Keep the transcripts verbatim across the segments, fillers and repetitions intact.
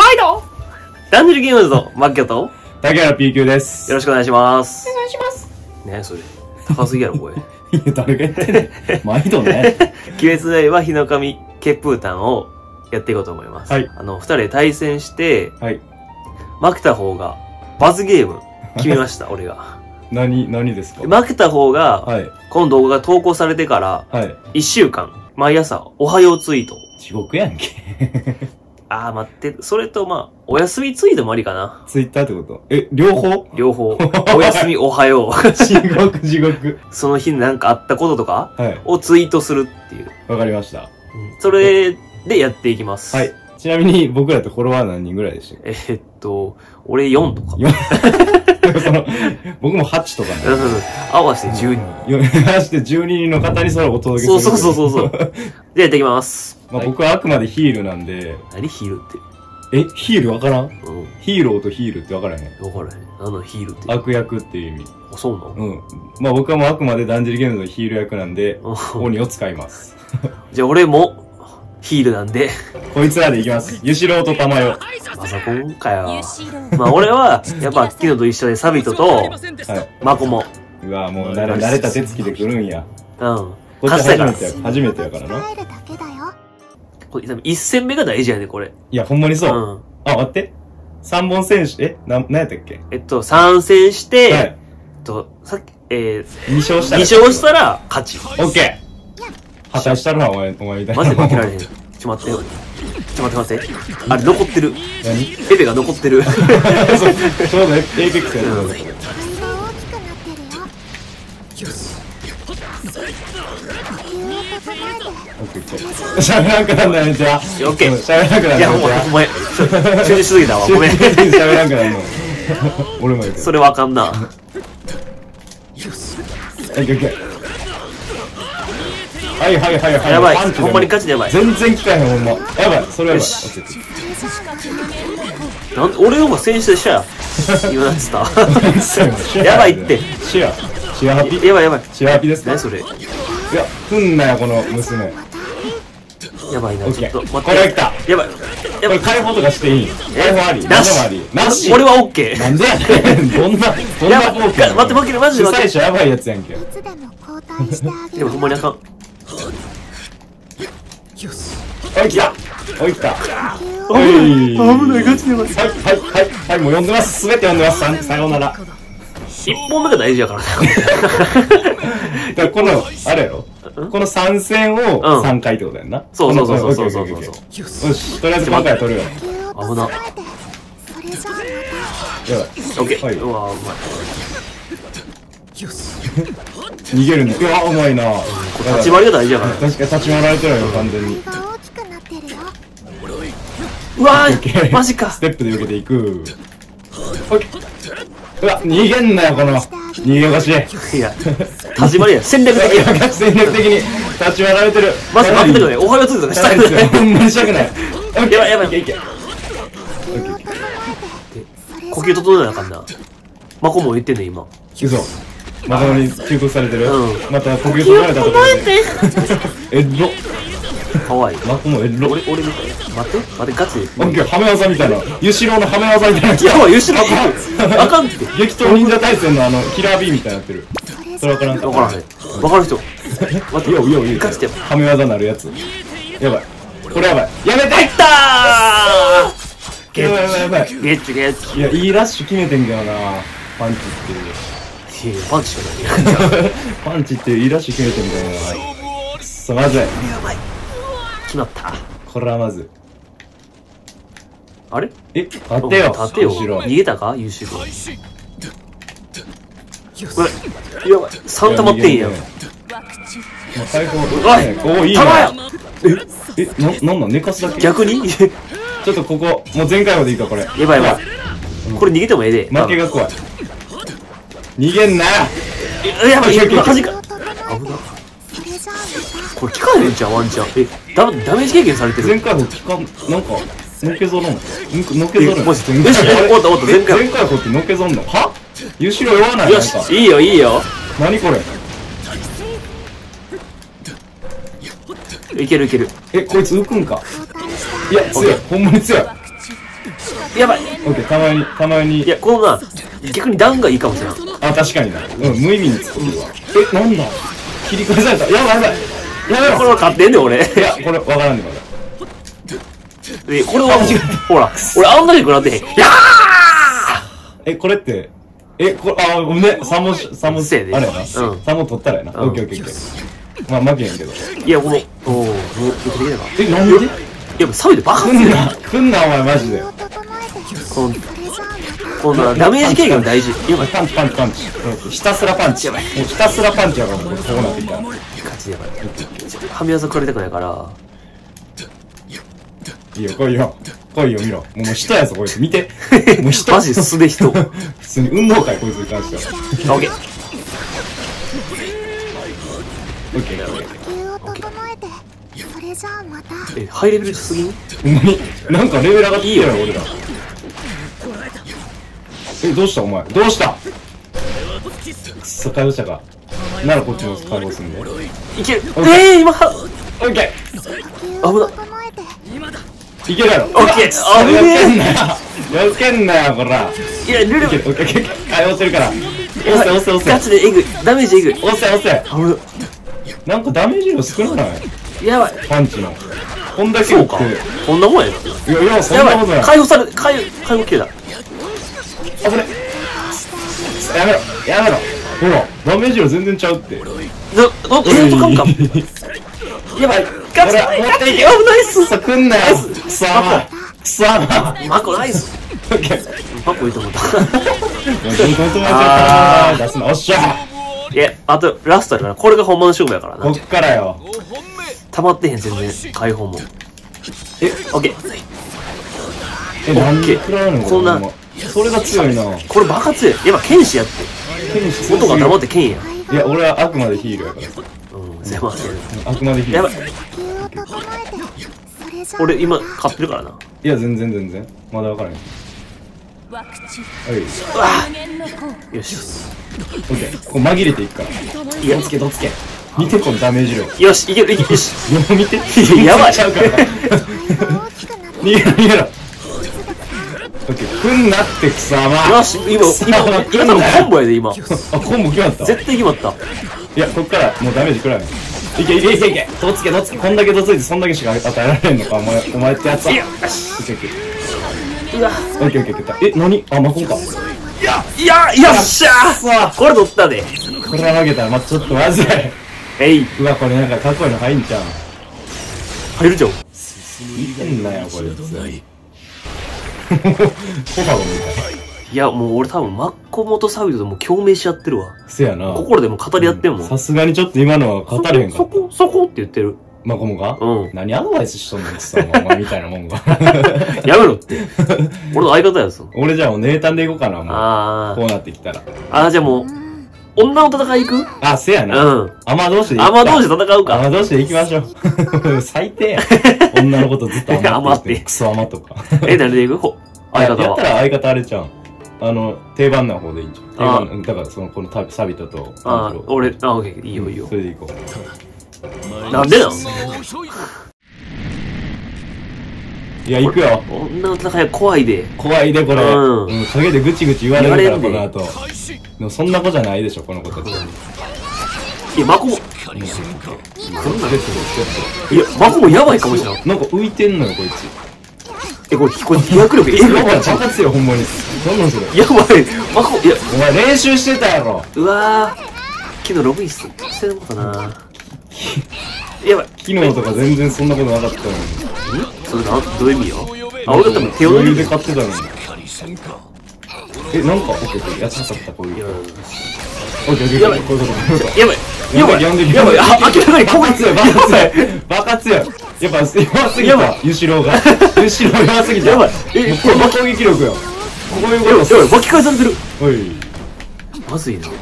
はいどダンジルゲームズのマッキョと竹原 ピーキュー です。 よろしくお願いします。 お願いします。 ねそれ高すぎやろ声。 いや誰が言ってんねん。毎度ね。 鬼滅の刃火の神血風譚をやっていこうと思います。 はい。 あの二人で対戦して、 はい。 負けた方が罰ゲーム決めました俺が。 何何ですか。 負けた方が、 はい。 この動画が投稿されてからはい。 一週間毎朝おはようツイート。 地獄やんけ。 あー待って、それとまあ、お休みツイートもありかな。 ツイッターってこと？え、両方？ 両方。お休みおはよう。 地獄地獄。 その日になんかあったこととかはい。 をツイートするっていう。 わかりました。 それでやっていきます。 はい。ちなみに僕らとフォロワー何人ぐらいでしたっけ？ えーっと、俺よんとか。 よんその僕もはちとかね。 合わせてじゅうにん。 合わせてじゅうににんの方にそれをお届けする。 そうそうそうそう。じゃあやっていきます。 まあ僕はあくまでヒールなんで。 何ヒールって。 え、ヒールわからん？うん。ヒーローとヒールってわからへん。 わからへん。何のヒールって。 悪役っていう意味。 あ、そうなの？ うん。まあ僕はもうあくまでだんじりゲームズのヒール役なんで、鬼を使います。 じゃあ俺も、ヒールなんで。 こいつらでいきます。ユシロウとタマヨ。 まさこんかよ。まあ俺は、やっぱ昨日と一緒でサビトと、はい。マコモ。 うわもう慣れ慣れた手つきで来るんや。 うん。 こっち初めてや、初めてやからな。 これ、一戦目が大事やね、これ。 いや、ほんまにそう。 うん。 あ、待って。三本選手、えな、なんやったっけ？ えっと、参戦して、 はい。 えっと、さっき、えー、 二勝したら。 二勝したら、勝ち。 オッケー。破壊したるな、お前、お前みたいな。 マジで負けられへん。ちょっと待ってよ。ちょっと待って待って。あれ、残ってる。 何？ エペが残ってる。 そう、ちょうどエイペックスやる。喋らんくなんだよ、めっちゃ。 オッケー。 喋らんくなんだよ。 いや、お前、お前、集中しすぎたわ。ごめん。 喋らんくなんの。俺も言うけど。 それわかんな。 オッケーオッケー。はいはいはいはい。 やばい。ほんまにガチでやばい。 全然効かへん、ほんま。やばい。それやばい。 なん俺の方が選手でしたや。今なってた。やばいって。 シェア。シェアハピ？ やばいやばい。 シェアハピですか？ 何それ。いや、来んなよ、この娘。 やばいな、ちょっと待って。 これ来た。 やばい。 これ解放とかしていい？解放あり？ なし。 あり？なし。 俺はオッケー。 なんでやねん。どんな、どんなフォーク？ 待って負ける、マジで負ける。 主催者やばいやつやんけ。 でもほんまにあかん。 おい、来た。おい、来た。 おい。危ない、ガチでやばい。 はい、はい、はい、はい、もう読んでます。すべて読んでます。さ、さようなら。 一本目が大事やからね。 だからこの、あれやろこの参戦をさんかいってことやんな。 そうそうそうそうそうそう。 よし、とりあえず今回は取るよ。 危な。 やばい。 オッケー。うわ、うまい。 逃げるね。うわ、うまいな。 立ち回りが大事やから。 確かに立ち回られてるよ、完全に。 うわー、マジか。 ステップで避けていく。オッケー。うわ、逃げんなよ、この、逃げ腰。 いや、立ち回りや。戦略的や。 戦略的に立ち回られてる。 マジ待ってくれ。おはようついてたしたいですよ。 ほんまにしたくない。 やばいやばい。いけいけ。呼吸整えなあかんな。マコも言ってんね、今。 嘘。まともに忠告されてる。 うん。 また呼吸整えたところで。えっろ。 かわいい。 マコもえっろ。 俺、俺みたい。待って、待って、ガチで。 オッケー、はめ技みたいな。ユシロウのはめ技みたいな。 やばい、ユシロウあかんって。 激闘忍者対戦のあの、キラー B みたいになってる。それわからんか。 わからへん。わかる人。 待って、ようようよう。 ガチで。 はめ技なるやつ。やばい。これやばい。やめていったーやばいやばいやばい。 ゲッチュゲッチュ。 いや、いいラッシュ決めてんけどな。パンチっていう。 いや、パンチしかない。 パンチっていういいラッシュ決めてんけどな。くっそ、まずい。 やばい。決まった。 これはまずい。 あれえ、立てよ。 立てよ。逃げたかユーシロウ。これ、やばい。さん溜まってんやん。 もう最高。 おいおいい玉やえ、え、な、なんなん寝かすだけ逆にちょっとここ、もう全開までいいか、これ。 やばいやばい。これ逃げてもええで。 負けが怖い。逃げんなよやばい、今端か。危な。これ効かへんじゃん、ワンチャン。え、ダダメージ軽減されてる。 全開砲効かん、なんか、のけぞるののけぞるのマジで。よし、終わった終わった、全開。 全開砲ってのけぞんのはゆしろ弱ないよし、いいよいいよ。 何これいけるいける。 え、こいつ浮くんかいや、強い。ほんまに強い。 やばい。 オッケー、たまに、たまに。 いや、このな、逆に段がいいかもしれん。 あ、確かにな。うん、無意味に突っ込んでるわ。え、なんだ切り返された。やばいやばい。やばい。 これは勝ってんねん、俺。 いや、これ、わからんねん、まだ。 え、これは、ほら、俺あんなにくなってへん。やえ、これって、え、これ、あ、ごめん、三問、三問、あせいでれやな。 うん三問取ったらやな。オッケーオッケーオッケー。まあ、負けへんけど。 ーいや、この、おー、もう、できないか。 え、なんでいや、サビでバカ来んな、来んな、お前、マジで。 この、このダメージ軽減大事。やばい。 パンチパンチパンチ。ひたすらパンチ。もうひたすらパンチやから、こうなってきた。 勝ちやばい。はみ技食らいたくないから。 いいよ、来いよ。来いよ、見ろ。もう人やぞ、こいつ。見て。もう人。 マジ素で人。 普通に運動会、こいつに関しては。 オッケー。 オッケー、オッケー。 え、ハイレベルすぎん？ ほんまに、なんかレベル上がってきたよ、俺ら。え、どうしたお前。どうしたくっそ、解放したか。ならこっちも解放すんで。 いける。えー、今は、 オッケ危な。 ーいけるやろ。 オッケー。あぶよけんねなよ。よけんなよ、こら。 え。いや、ルル。 オッケー、オッケー、オッケー。解放してるから。押せ、押せ、押せ。 ガチでエグい。ダメージエグい。 押せ、押せ。 あぶなんかダメージ量少なないやばい。 パンチの。こんだけそうか打って。。 こんなもんやな。 いや、いや、そんやばい。 なことない。 解放され、解放、解放切れた。 あ、これ。やめろ、やめろ。ほら、ダメージ量全然ちゃうって。 ど、ど、えーと、カンカン。やばい。ガチで、ガチで、危ないっす。 くそ、来んなよ。くそー。くそー。 マコナイス。 オッケー。 マコいいと思った。 もうどんどん止めちゃったなー。出すな。おっしゃいや、あと、ラストやから。これが本番の勝負やからな。 こっからよ。 溜まってへん、全然。解放も。え、オッケー。 え、なんで食らうのこんな。 それが強いな。 これバカ強い。やっぱ剣士やって。音が黙って剣や。 いや、俺はあくまでヒールやからさ。 うん、狭い。 あくまでヒール。 やばい。俺今、勝ってるからな。 いや、全然全然。まだ分からへん。はい。 うわぁよし。 オッケー。こう紛れていくから。 いやどつけ、どつけ。見て、このダメージ量。 よし、いける、いける、よし。 よう見て。 やばい。 ちゃうから。逃げろ、逃げろ。オッケー。来んなって、くそま。 よし、今、今、今多分コンボやで、今。 あ、コンボ決まった。 絶対決まった。 いや、こっからもうダメージ食らうよ。いけいけいけいけ。どつけ、どつけ。こんだけどついてそんだけしか与えられんのか、お前、お前ってやつは。 いや、 オッケーオッケー。 うわ。 オッケーオッケーオッケー。え、なにあ、マコンか。 いや、いや、よっしゃーこれ取ったで。 これは負けたら、ま、ちょっとまずい。 えい。 うわ、これなんかかっこいいの入んちゃう。 入るじゃん。 見てんなよ、これ。コファゴみたい。 いや、もう俺多分、マッコモとサビトともう共鳴し合ってるわ。 せやな。 心でも語り合ってんもん。 さすがにちょっと今のは語れへんかった。 そこ、そこって言ってる。 マコモがうん何アドバイスしとんのってさ、お前みたいなもんが。 やめろって。俺の相方やぞ。 俺じゃあもうネータンでいこうかな、もう。 あこうなってきたら。 あ。あー、じゃあもう、女の戦い行く？ あ、せやな。 うん。 アマ同士でアマ同士で戦うか。 アマ同士で行きましょう。最低や。女のことずっとアマって。クソアマとか。 え、誰で行くほ相方は。 やったら相方あれちゃん。あの、定番な方でいいんじゃん。定あ番、だからその、このタサビトと、 ああ、俺、あ、オッケー、いいよいいよそ。れで行こう。 なんでなんいや、行くよ。 女の戦いは怖いで。 怖いで、これ。 うんうん。陰でぐちぐち言われるから、こ言われんでの後。でもそんな子じゃないでしょ、この子たち。 いや、マコも、 こんな出てる、ちいや、マコもやばいかもしれん。 ょっと。なんか浮いてんのよ、こいつ。 え、これ、これ、飛躍力えぐいやばい、爆発よ、ほんまに。なんなんそれ。 やばい。マコ、いや、 お前練習してたやろ。 うわぁ。昨日ログインしてるのかなやばい。 昨日とか全然そんなことなかったのに。 それな、どういう意味よあ、俺だったら手を余裕抜いてで買ってたのに。え、なんか、オッケーオッケー、やっちゃった、こういう。オッケーオッケー、 やばいこういうこと。 やばい。やばい。 やばいやばい。あ、明らかに爆発よ、 攻撃爆発よ。爆発よ。やっぱ、弱すぎやばた、ユシローが。ユシロー弱すぎた。 やばいえもうこれ攻撃力よ。こういうことやばい。やばい。巻き返されてる。 おい。 まずいな。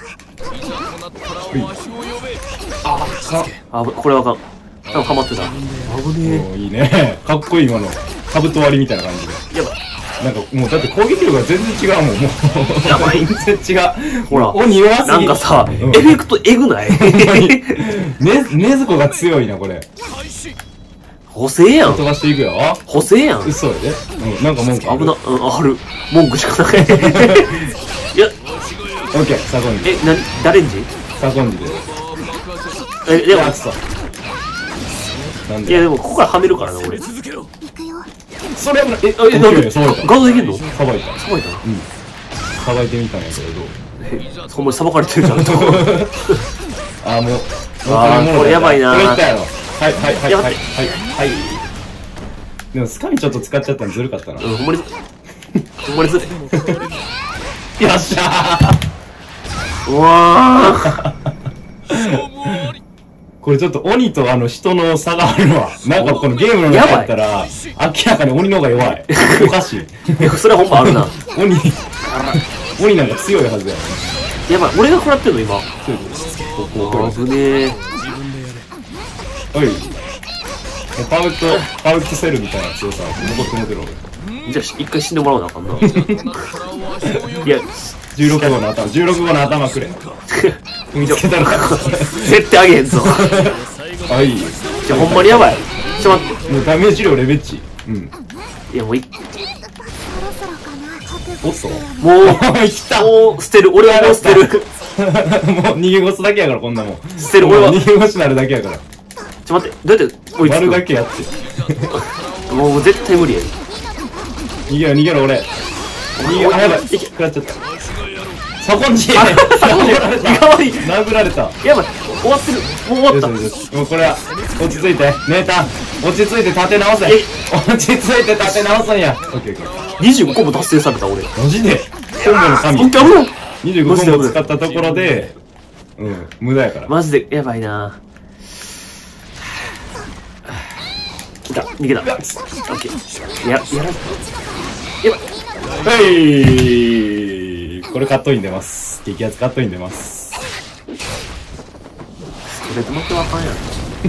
あ、か。 あ、これはあかん。多分ハマってた。危ねおーいいね。かっこいい今の。カブト割りみたいな感じで。 え。やばい。 なんかもうだって攻撃力が全然違うもん。もう。 やばい全然違う。 ほら鬼弱すぎ。 なんかさ、 うんエフェクトエグないね、ねずこが強いな、これ。 補正やん。 飛ばしていくよ。 補正やん。 嘘やで。うん、なんか文句ある。 危な、うん、ある。文句しかない。いや、 オッケー、サコンジ。 え、なに、誰んじサコンジで。 え、でも、 なんでいやでもここからはめるからな、俺。 それは、え、 え、なんでさばいた。 ガードできんのさばいた。 さばいたのうん。さばいてみたんやけど、 え、ほんまにさばかれてるじゃん、と。 あー、もう。 あー、これやばいな。 これいったやろ。はい、はい、はい、はい、はい。 やばいはい。でも、スカミちょっと使っちゃったのずるかったな。 うん、ほんまに、ほんまにずる。 よっしゃー。 うわー。 これちょっと鬼とあの人の差があるわ。なんかこのゲームの中やったら、明らかに鬼の方が弱い。おかしい。 いや、それはほんまあるな。 鬼、鬼なんか強いはずや。 やばい、俺が食らってんの、今。 そういうこと。ここ、 危ねえ。 おい。パウト、パウトセルみたいな強さ、残って持てる俺。 じゃあ、一回死んでもらわなあかんな。いや、 じゅうろくごの頭、じゅうろくごの頭くれ。見つけたのか。 絶対あげへんぞ。 あ、いい。 じゃあ、ほんまにやばい。ちょっと待って。 もうダメージ量レベッチ。うん。 いや、もういおっともう、 いった。 もう、捨てる。俺はもう捨てる。 もう逃げ腰だけやからこんなもん。 捨てる、俺は。 逃げ腰になるだけやから。 ちょ、待って、どうやって追いつく割のるだけやって。 もう絶対無理や。 逃げろ逃げろ俺。逃げろ、あ、やばい。いけ、食らっちゃった。サコンジ殴られた。殴られた。 やばい、終わってる。もう終わった。 もうこれは、落ち着いて。ネータン、落ち着いて立て直せ。落ち着いて立て直すんや。オッケーオッケー。 にじゅうごこも達成された、俺。 マジでコンボの神。 危ない。 にじゅうごコンボ使ったところで、うん、無駄やから。 マジで、やばいな。いた、逃げた。オッケー。や、やらん。やばい。 はいこれカットイン出ます。激アツカットイン出ます。 それ止まってわかんやろ。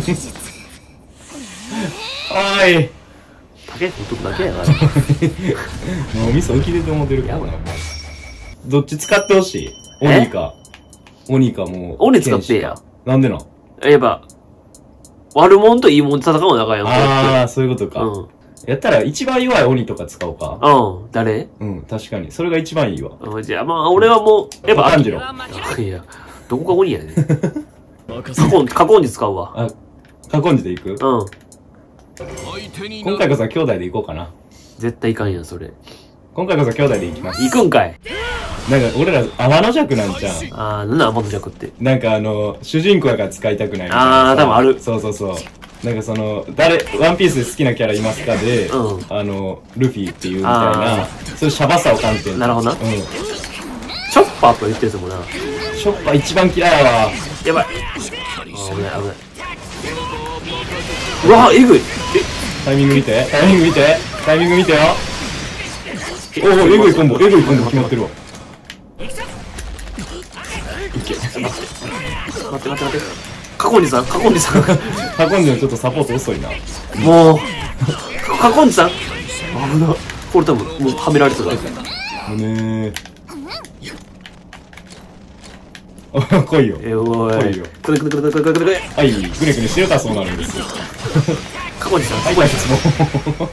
おい竹振っとくだけやから。 もう味噌浮き出て思ってるからな。どっち使ってほしい鬼か。鬼かもう。 鬼使ってや。 なんでなんやっぱ、悪者といい者で戦うの仲やん。 ああ、そういうことか。 うん。 やったら一番弱い鬼とか使おうか。 うん。誰うん、確かに。それが一番いいわ。 うん、じゃあまあ、俺はもう、やっぱ、 炭治郎。 いや、どこが鬼やねん。過去、過去に使うわ。 あ、過去にでいくうん。 今回こそは兄弟で行こうかな。 絶対いかんやん、それ。 今回こそは兄弟で行きます。 行くんかい。 なんか俺ら天の弱なんじゃん。 あー、なんだ、天の弱って。 なんかあの、主人公やから使いたくないみたいな。 あー、多分ある。 そうそうそう。なんかその、誰、ワンピースで好きなキャラいますかで、 うんあの、ルフィっていうみたいな、そういうシャバさを感じてる。 なるほどな。 うん。 チョッパーと言ってるやつもな。 ショッパー一番嫌いやわ。 やばい。あー、危ない、危ない。うわー、えぐい。え、 タイミング見て、タイミング見て、タイミング見てよ。おお、えぐいコンボ、えぐいコンボ決まってるわ。いけ。 待って、待って待って。過去にさん、過去にさん。 過去にはちょっとサポート遅いな。 もう、過去にさん。危な。これ多分、もうはめられてた。 もうねー。来いよ。 え、おい。 来いよ。 くるくるくるくるくるくるくる。 はい、ぐねぐねしてるからそうなるんですよ。 過去にさん、 はい、 過去にさん。 もう。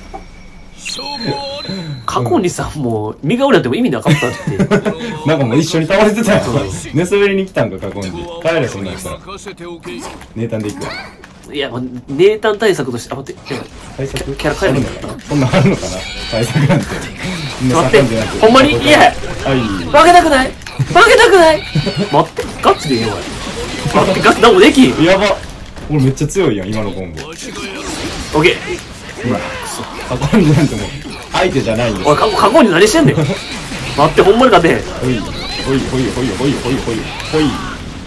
過去にさん、もう、身が折れても意味なかったって。 なんかもう一緒に倒れてたよ。寝そべりに来たんか、過去に。帰れ、そんなんしたら。ネータンで行くわ。 いや、まあ、ネータン対策として、あ、待って、やばい。 対策キャラ変えるのかなそんなんあるのかな対策なんて。 待ってほんまにいやはい。 負けたくない負けたくない待って、ガチで言えよ、お前。待って、ガチ、なんもできん。 やば。俺めっちゃ強いやん、今のコンボ。 オッケー。 うわ、過去になんてもう、相手じゃないんです。 おい、過去、過去に何してんねん。待って、ほんまに勝てへん。 ほい、ほい、ほい、ほい、ほい、ほい、ほい、ほい。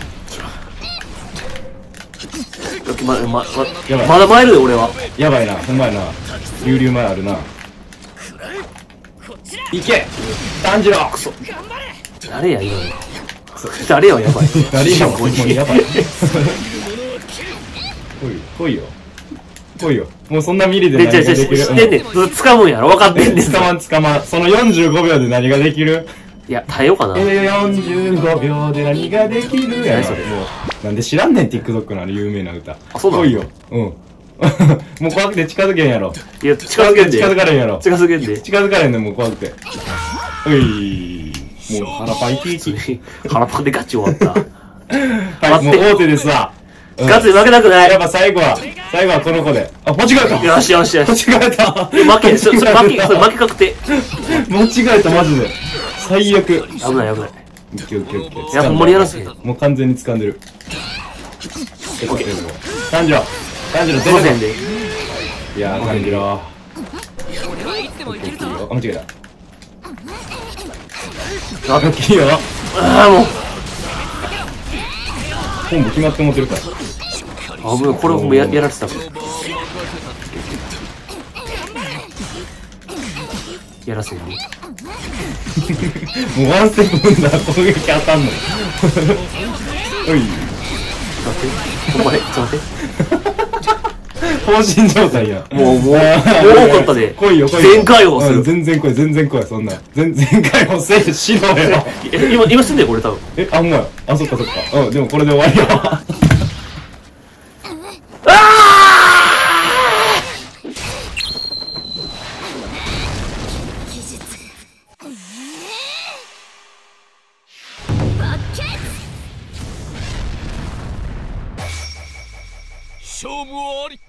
ま、ま、ま、 やばいまだ参るで、俺は。 やばいな、ほんまやな。流々前あるな。いけ炭治郎クソ誰や、今の。誰や、やばい。 誰や、ほんまにやばい。来い、来いよ。来いよ。もうそんなミリでで、 何ができるじゃじゃ知ってんねん。掴むんやろ分かってんねん。 捕まん捕まん。そのよんじゅうごびょうで何ができるいや、耐えようかな。 よんじゅうごびょうで何ができるや何それもう。なんで知らんねん、TikTok のあの有名な歌。 あそうなの来いよ。うん。 もう怖くて近づけんやろ。 いや、近づけんで。 近づかれんやろ。 近づけんで。 近づかれんねん、もう怖くて。うい。もう腹パンいちいち。 腹パンでガチ終わった。 はい、もう大手ですわ。 ガチで負けたくない。 やっぱ最後は、最後はこの子で。あ、間違えた。 よしよしよし。 間違えた。 負け、それ負け、それ負け確定。 間違えた、マジで。最悪。 危ない危ない。 オッケーオッケーオッケー。 いや、ほんまにやらせへん。 もう完全に掴んでる。オッケー。炭治郎。炭治郎出るごせんで。 いやー、炭治郎。あ、間違えた。あ、いいよ。 ああ、もう。 本部決まって持ってるから。 あぶこれもややられてた。やらせんね。 もうワンセブンだ、攻撃当たんの。おい。 ちょっと待って。ほんまね、ちょっと待って。 放心状態や。 もう、もう、もう多かったで。 来いよ、来いよ。 全開放する。 全然来い、全然来い、そんな。全然開放せえ、しろよ。 今、今すんだよ、これ多分。 え、あ、ほんまや。あ、そっかそっか。うん、でもこれで終わりよ。 勝負あり。